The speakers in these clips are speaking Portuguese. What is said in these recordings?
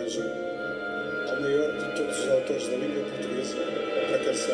homenagem ao maior de todos os autores da língua portuguesa, para a canção.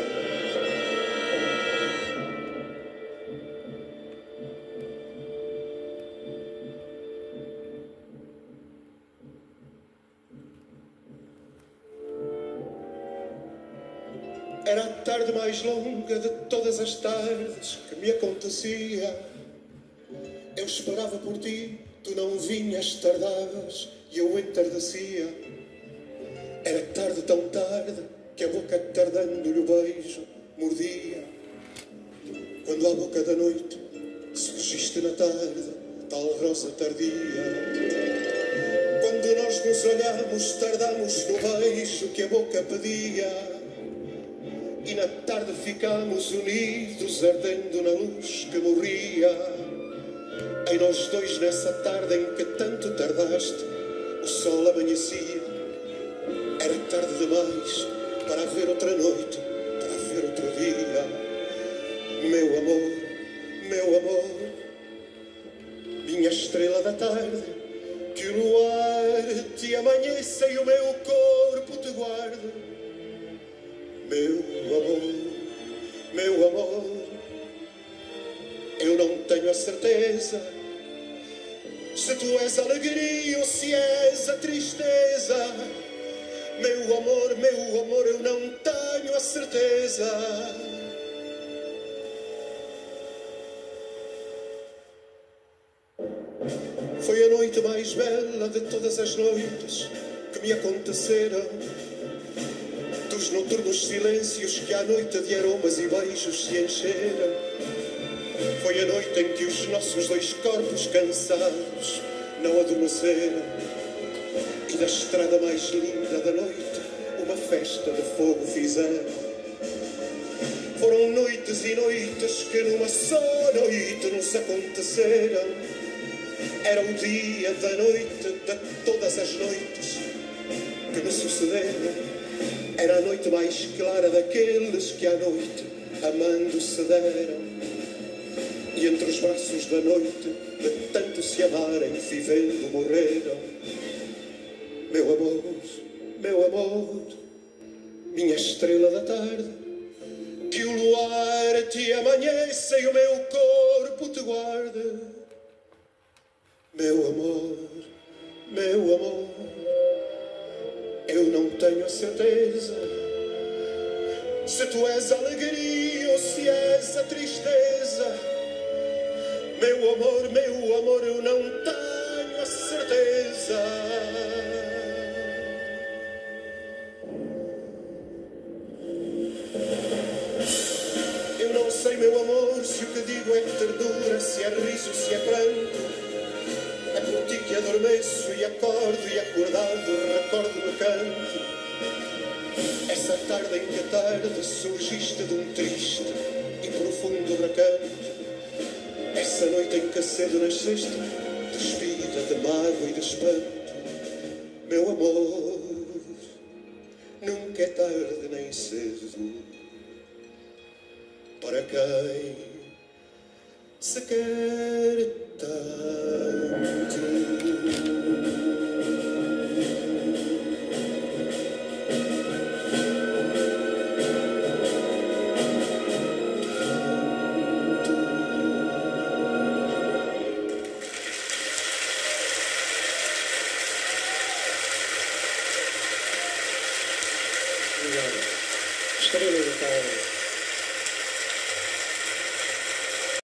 Era a tarde mais longa de todas as tardes que me acontecia. Eu esperava por ti, tu não vinhas, tardavas e eu entardecia. Era tarde, tão tarde, que a boca tardando-lhe o beijo mordia. Quando à boca da noite surgiste na tarde, tal rosa tardia. Quando nós nos olhamos, tardamos no beijo que a boca pedia. E na tarde ficámos unidos, ardendo na luz que morria. Em nós dois, nessa tarde em que tanto tardaste, o sol amanhecia. Era tarde demais para haver outra noite, para haver outro dia. Meu amor, minha estrela da tarde, que o luar te amanheça e o meu corpo te guarde. Meu amor, eu não tenho a certeza se tu és a alegria ou se és a tristeza. Meu amor, eu não tenho a certeza. Foi a noite mais bela de todas as noites que me aconteceram. Dos noturnos silêncios que à noite de aromas e beijos se encheram. Foi a noite em que os nossos dois corpos cansados não adormeceram. E da estrada mais linda da noite uma festa de fogo fizeram. Foram noites e noites que numa só noite nos aconteceram. Era o dia da noite de todas as noites que me sucederam. Era a noite mais clara daqueles que à noite amando se deram. E entre os braços da noite, de tanto se amarem, vivendo morreram. Meu amor, minha estrela da tarde, que o luar te amanheça e o meu corpo te guarde. Meu amor, eu não tenho a certeza se tu és a alegria ou se és a tristeza. Meu amor, eu não tenho a certeza. Eu não sei, meu amor, se o que digo é ternura, se é riso, se é pranto. É por ti que adormeço e acordo, e acordado recordo no canto essa tarde em que a tarde surgiste de um triste e profundo recanto. Essa noite em que cedo nasceste, despida de mágoa e de espanto. Meu amor, nunca é tarde nem cedo para quem se quer tanto. Estrela da tarde.